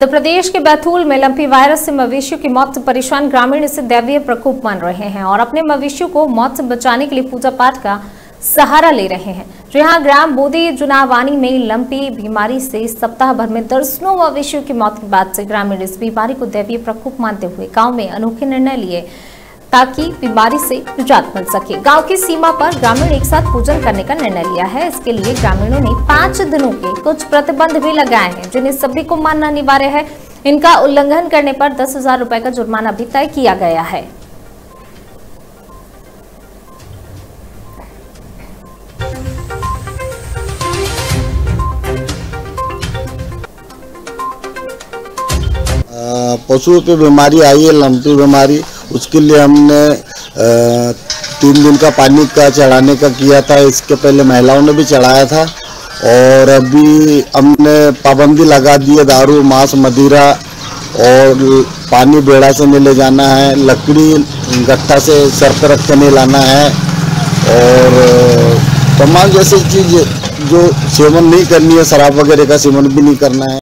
उत्तर प्रदेश के बैतूल में lumpy virus से मवेशियों की मौत से परेशान ग्रामीण इसे दैवीय प्रकोप मान रहे हैं और अपने मवेशियों को मौत से बचाने के लिए पूजा पाठ का सहारा ले रहे हैं। जहां ग्राम बोदी जुनावानी में लंपी बीमारी से सप्ताह भर में दर्जनों मवेशियों की मौत के बाद से ग्रामीण इस बीमारी को दैवीय प्रकोप मानते हुए गांव में अनोखे निर्णय लिए ताकि बीमारी से निजात मिल सके। गांव की सीमा पर ग्रामीण एक साथ पूजन करने का निर्णय लिया है। इसके लिए ग्रामीणों ने 5 दिनों के कुछ प्रतिबंध भी लगाए हैं, जिन्हें सभी को मानना अनिवार्य है। इनका उल्लंघन करने पर 10,000 रुपए का जुर्माना भी तय किया गया है। पशुओं पे बीमारी आई है, लंपी बीमारी। उसके लिए हमने 3 दिन का पानी का चढ़ाने का किया था। इसके पहले महिलाओं ने भी चढ़ाया था और अभी हमने पाबंदी लगा दी है। दारू, मांस, मदिरा और पानी बेड़ा से नहीं ले जाना है। लकड़ी गट्ठा से सर पर रख के नहीं लाना है और तमाम जैसी चीज़ जो सेवन नहीं करनी है, शराब वगैरह का सेवन भी नहीं करना है।